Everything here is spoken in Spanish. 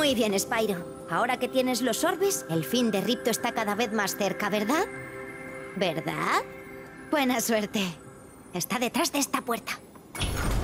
Muy bien, Spyro. Ahora que tienes los orbes, el fin de Ripto está cada vez más cerca, ¿verdad? ¿Verdad? Buena suerte. Está detrás de esta puerta.